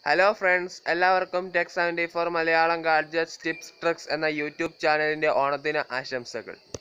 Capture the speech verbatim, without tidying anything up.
Hello friends, എല്ലാവർക്കും tech seventy four Malayalam gadgets tips tricks എന്ന YouTube ചാനലിൻ്റെ ഓണത്തിന് ആശംസകൾ.